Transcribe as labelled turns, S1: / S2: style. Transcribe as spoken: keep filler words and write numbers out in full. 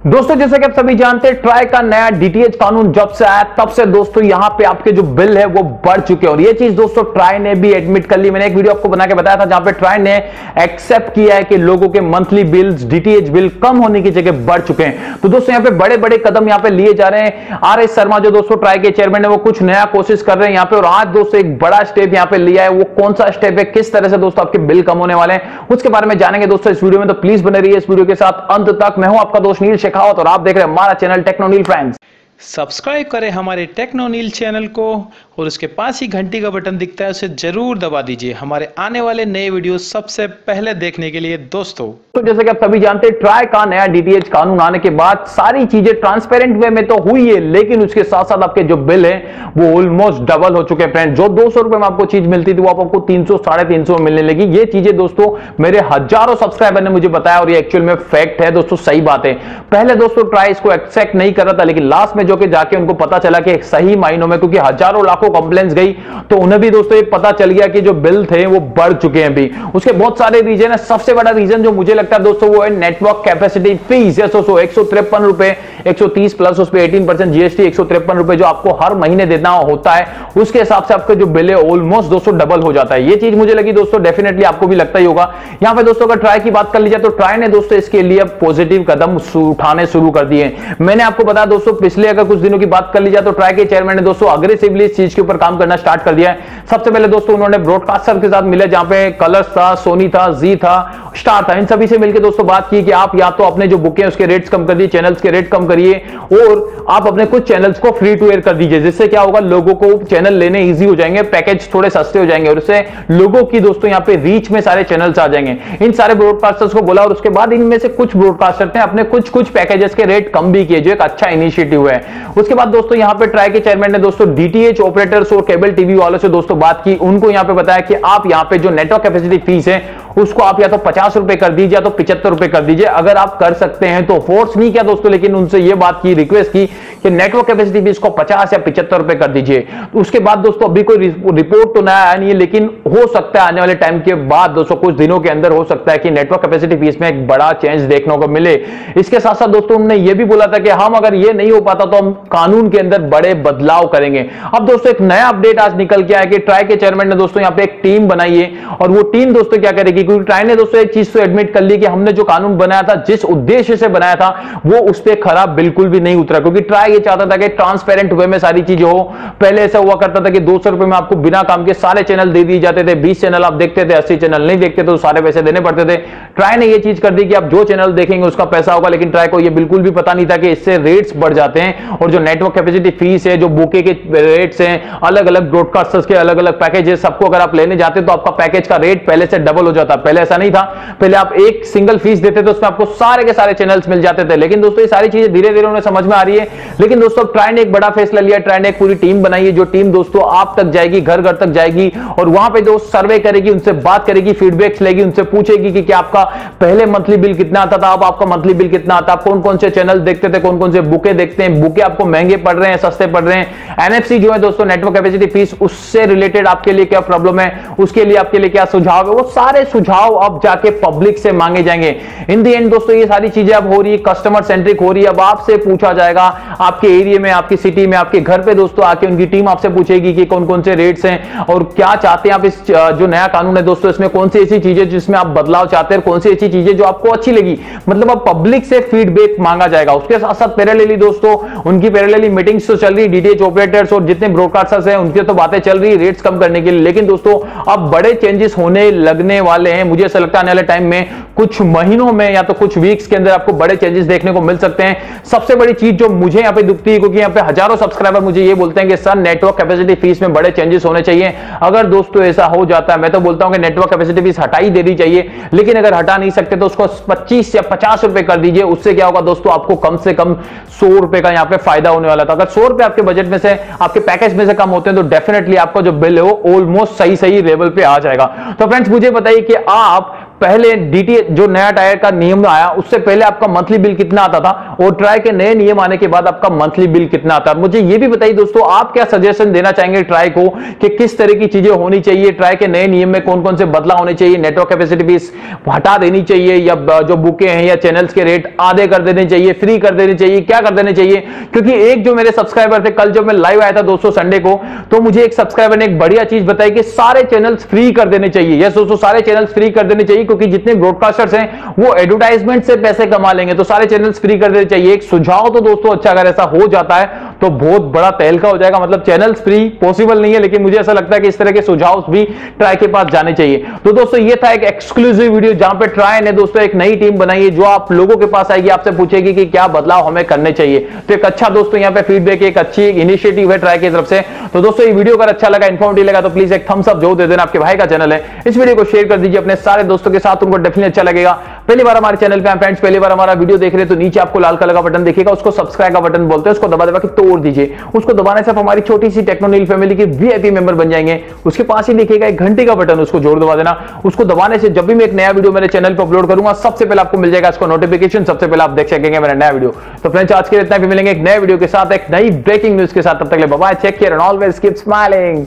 S1: दोस्तों जैसे कि आप सभी जानते हैं ट्राई का नया डीटीएच कानून जब से आया तब से दोस्तों यहां पे आपके जो बिल है वो बढ़ चुके हैं और ये चीज दोस्तों ट्राई ने भी एडमिट कर ली। मैंने एक वीडियो आपको बना के बताया था जहां पे ट्राई ने एक्सेप्ट किया है कि लोगों के मंथली बिल्स डीटीएच बिल कम होने की जगह बढ़ चुके हैं। तो दोस्तों यहां पे बड़े बड़े कदम यहां पे लिए जा रहे हैं। आर एस शर्मा जो दोस्तों ट्राई के चेयरमैन है वो कुछ नया कोशिश कर रहे हैं यहां पे और आज दोस्तों एक बड़ा स्टेप यहां पे लिया है। वो कौन सा स्टेप है, किस तरह से दोस्तों आपके बिल कम होने वाले हैं उसके बारे में जानेंगे दोस्तों इस वीडियो में। तो प्लीज बने रहिए इस वीडियो के साथ अंत तक। मैं हूं आपका दोस्त नील शेखावत और आप देख रहे हैं हमारा चैनल टेक्नोनील फ्रेंड्स।
S2: सब्सक्राइब करें हमारे टेक्नोनील चैनल को और उसके पास ही घंटी का बटन दिखता है उसे जरूर दबा दीजिए हमारे आने वाले नए वीडियो सबसे पहले देखने के लिए। दोस्तों
S1: तो जैसे कि आप सभी जानते हैं ट्राई का नया डीटीएच कानून आने के बाद सारी चीजें ट्रांसपेरेंट वे में तो हुई है, लेकिन उसके साथ साथ आपके जो बिल है वो ऑलमोस्ट डबल हो चुके हैं फ्रेंड। जो दो सौ रुपए में आपको चीज मिलती थी वो आपको तीन सौ साढ़े तीन सौ में मिलने लगी। ये चीजें दोस्तों मेरे हजारों सब्सक्राइबर ने मुझे बताया और ये एक्चुअल में फैक्ट है दोस्तों, सही बात है। पहले दोस्तों ट्राई इसको एक्सेप्ट नहीं कर रहा था, लेकिन लास्ट में जो कि जाके उनको पता चला कि सही मायनों में, क्योंकि हजारों लाखों कंप्लेंट्स गई तो उन्हें भी दोस्तों ये पता चल गया कि जो बिल थे वो बढ़ चुके हैं भी। उसके बहुत सारे रीजन है। सबसे बड़ा रीजन जो मुझे लगता है दोस्तों वो है नेटवर्क कैपेसिटी फीस। दोस्तों एक सौ तिरपन रुपए एक सौ तीस प्लस उस पे अठारह परसेंट जीएसटी एक सौ तिरपन रुपए जो आपको हर महीने देना होता है, उसके हिसाब से आपका जो बिल है ऑलमोस्ट दोस्तों डबल हो जाता है। ये चीज मुझे लगी दोस्तों, डेफिनेटली आपको भी लगता ही होगा। यहां पे दोस्तों अगर ट्राई की बात कर ली जाए तो ट्राई ने दोस्तों इसके लिए पॉजिटिव कदम उठाने शुरू कर दिए। मैंने आपको बताया दोस्तों पिछले अगर कुछ दिनों की बात कर ली जाए तो ट्राई के चेयरमैन ने दोस्तों अग्रेसिवली इस चीज के ऊपर काम करना स्टार्ट कर दिया है। सबसे पहले दोस्तों उन्होंने ब्रॉडकास्टर के साथ मिले जहां पे कलर्स था, सोनी था, जी था, स्टार था, इन सभी से मिलकर दोस्तों बात की कि आप या तो अपने जो बुके हैं उसके रेट्स कम कर दिए, चैनल्स के रेट कम करिए और आप अपने कुछ चैनल्स को फ्री टू एयर कर दीजिए, जिससे क्या होगा लोगों को चैनल लेने इजी हो जाएंगे, पैकेज थोड़े सस्ते हो जाएंगे और इससे लोगों की दोस्तों यहां पे रीच में सारे चैनल्स आ जाएंगे। इन सारे ब्रॉडकास्टर्स को बोला और उसके बाद इनमें से कुछ ब्रॉडकास्टर्स ने अपने कुछ कुछ पैकेजेस के रेट कम भी किए, जो एक अच्छा इनिशिएटिव है। उसके बाद दोस्तों यहां पे ट्राई के चेयरमैन ने दोस्तों डीटीएच ऑपरेटर्स और केबल टीवी वालों से दोस्तों बात की। उनको यहां पे बताया कि आप यहां पे जो नेटवर्क कैपेसिटी फीस है उसको आप या तो पचास रुपए कर दीजिए या तो पिछहत्तर रुपए कर दीजिए। अगर आप कर सकते हैं तो फोर्स नहीं किया दोस्तों, लेकिन उनसे ये बात की, रिक्वेस्ट की कि नेटवर्क कैपेसिटी फीस को पचास या पिछहत्तर रुपए कर दीजिए। उसके बाद दोस्तों अभी कोई रिपोर्ट तो नया आया नहीं है, लेकिन हो सकता है आने वाले टाइम के बाद दोस्तों कुछ दिनों के अंदर हो सकता है कि नेटवर्क कैपेसिटी फीस में एक बड़ा चेंज देखने को मिले। इसके साथ साथ दोस्तों उन्होंने ये भी बोला था कि हम अगर ये नहीं हो पाता तो हम कानून के अंदर बड़े बदलाव करेंगे। अब दोस्तों एक नया अपडेट आज निकल के आया कि ट्राई के चेयरमैन ने दोस्तों यहां पे एक टीम बनाई है और वो टीम दोस्तों क्या करेगी, क्योंकि ट्राई ने दोस्तों एक चीज तो एडमिट कर ली कि हमने जो कानून बनाया था, जिस उद्देश्य से बनाया था, वो उस पे खराब बिल्कुल भी नहीं उतरा। क्योंकि ट्राई ये चाहता था कि ट्रांसपेरेंट वे में सारी चीजें हो। पहले ऐसा हुआ करता था कि दो सौ रुपए में आपको बिना काम के सारे चैनल दे दिए जाते थे, बीस चैनल आप देखते थे, अस्सी चैनल नहीं देखते तो सारे पैसे देने पड़ते थे। ट्राई ने ये चीज कर दी कि आप जो चैनल देखेंगे उसका पैसा होगा, लेकिन ट्राई को ये बिल्कुल भी पता नहीं था कि इससे रेट्स बढ़ जाते हैं और जो नेटवर्क कैपेसिटी फीस है, जो बुके के रेट्स हैं, अलग अलग ब्रॉडकास्टर्स के अलग अलग पैकेजेस, सबको अगर आप लेने जाते तो आपका पैकेज का रेट पहले से डबल हो जाता। पहले ऐसा नहीं था, पहले आप एक सिंगल फीस देते थे उसमें आपको सारे के सारे चैनल्स मिल जाते थे। लेकिन दोस्तों ये सारी चीजें धीरे धीरे उन्हें समझ में आ रही है। लेकिन दोस्तों ट्राई ने एक बड़ा फैसला लिया। ट्राई ने एक पूरी टीम बनाई है, जो टीम दोस्तों आप तक जाएगी, घर घर तक जाएगी और वहां पे दोस्त सर्वे करेगी, उनसे बात करेगी, फीडबैक्स लेगी, उनसे पूछेगी कि क्या आपका पहले मंथली बिल कितना आता था, अब आपका मंथली बिल कितना आता, आप कौन कौन से चैनल देखते थे, कौन कौन से बुके देखते हैं, बुके आपको महंगे पड़ रहे हैं, सस्ते पड़ रहे हैं, एनएफसी जो है दोस्तों नेटवर्क कैपेसिटी फीस, उससे रिलेटेड आपके लिए क्या प्रॉब्लम है, उसके लिए आपके लिए क्या सुझाव है, वो सारे सुझाव अब जाके पब्लिक से मांगे जाएंगे। इन दी एंड दोस्तों ये सारी चीजें अब हो रही है, कस्टमर सेंट्रिक हो रही है। अब आपसे पूछा जाएगा, आपके एरिया में, आपकी सिटी में, आपके घर पे दोस्तों आके उनकी टीम आपसे पूछेगी कि कौन कौन से रेट्स हैं और क्या चाहते हैं आप। इस जो नया कानून है दोस्तों इसमें कौन सी ऐसी चीजें जिसमें आप बदलाव चाहते हैं, कौन सी ऐसी चीजें जो आपको अच्छी लगी, मतलब अब पब्लिक से फीडबैक मांगा जाएगा। उसके साथ साथ पैरेलली दोस्तों उनकी पैरेलली मीटिंग्स तो चल रही, डीटीएच ऑपरेटर्स और जितने ब्रॉडकास्टर्स हैं उनकी तो बातें चल रही रेट्स कम करने के लिए। लेकिन दोस्तों अब बड़े चेंजेस होने लगने वाले हैं। मुझे ऐसा लगता है आने वाले टाइम में कुछ महीनों में या तो कुछ वीक्स के अंदर आपको बड़े चेंजेस देखने को मिल सकते हैं। सबसे बड़ी चीज जो मुझे यहां पे दिखती है, क्योंकि यहां पे हजारों सब्सक्राइबर मुझे ये बोलते हैं कि सर नेटवर्क कैपेसिटी फीस में बड़े चेंजेस होने चाहिए। अगर दोस्तों ऐसा हो जाता है, मैं तो बोलता हूं कि नेटवर्क कैपेसिटी फीस हटा ही देनी चाहिए, लेकिन अगर हटा नहीं सकते तो उसको पच्चीस या पचास रुपए कर दीजिए। उससे क्या होगा दोस्तों, आपको कम से कम सौ रुपए का यहां पे फायदा होने वाला था। अगर सौ रुपए आपके बजट में से, आपके पैकेज में से कम होते हैं तो डेफिनेटली आपका जो बिल है वो ऑलमोस्ट सही सही लेवल पे आ जाएगा। तो फ्रेंड्स मुझे बताइए कि आप पहले डीटीएच जो नया टायर का नियम आया उससे पहले आपका मंथली बिल कितना आता था, और ट्राई के नए नियम आने के बाद आपका मंथली बिल कितना आता है। मुझे ये भी बताइए दोस्तों, आप क्या सजेशन देना चाहेंगे ट्राई को कि किस तरह की चीजें होनी चाहिए, ट्राई के नए नियम में कौन कौन से बदलाव होने चाहिए, नेटवर्क कैपेसिटी फीस हटा देनी चाहिए या जो बुके हैं या चैनल्स के रेट आधे कर देने चाहिए, फ्री कर देने चाहिए, क्या कर देने चाहिए? क्योंकि एक जो मेरे सब्सक्राइबर थे, कल जब मैं लाइव आया था दोस्तों संडे को, तो मुझे एक सब्सक्राइबर ने एक बढ़िया चीज बताई कि सारे चैनल्स फ्री कर देने चाहिए। यस दोस्तों, सारे चैनल्स फ्री कर देने चाहिए, क्योंकि जितने ब्रॉडकास्टर्स हैं वो एडवर्टाइजमेंट से पैसे कमा लेंगे, तो सारे चैनल्स फ्री कर देने चाहिए। एक सुझाव तो दोस्तों अच्छा, अगर ऐसा हो जाता है तो बहुत बड़ा तहलका हो जाएगा। मतलब चैनल्स फ्री पॉसिबल नहीं है, लेकिन मुझे ऐसा लगता है कि इस तरह के सुझाव भी ट्राई के पास जाने चाहिए। तो दोस्तों ये था एक एक्सक्लूसिव वीडियो जहां पे ट्राई ने दोस्तों एक नई टीम बनाई है जो आप लोगों के पास आएगी, आपसे पूछेगी कि क्या बदलाव हमें करने चाहिए। तो एक अच्छा दोस्तों यहाँ पे फीडबैक, एक अच्छी इनिशिएटिव है ट्राई की तरफ से। तो दोस्तों ये वीडियो अगर अच्छा लगा, इन्फॉर्मेटिव लगा, तो प्लीज एक थम्स अप जो दे देना, आपके भाई का चैनल है, इस वीडियो को शेयर कर दीजिए अपने सारे दोस्तों के साथ, उनको डेफिनेटली अच्छा लगेगा। पहली बार हमारे चैनल पे हैं फ्रेंड्स, पहली बार हमारा वीडियो देख रहे हैं, तो नीचे आपको लाल कलर का बटन दिखेगा, उसको सब्सक्राइब का बटन बोलते हैं, उसको दबा दबा के तोड़ दीजिए। उसको दबाने से आप हमारी छोटी सी टेक्नोनील फैमिली के वीआईपी मेंबर बन जाएंगे। उसके पास ही दिखेगा एक घंटे का बटन, उसको जोड़ दबा देना। उसको दबाने से जब भी मैं एक नया वीडियो मेरे चैनल पर अपलोड करूंगा, सबसे पहले आपको मिल जाएगा इसको नोटिफिकेशन, सबसे पहले आप देख सकेंगे मेरा नया वीडियो। तो फ्रेंड्स आज के लिए इतना, भी मिलेंगे एक नए वीडियो के साथ, एक नई ब्रेकिंग न्यूज के साथ। तब तक के लिए bye bye, take care and always keep smiling.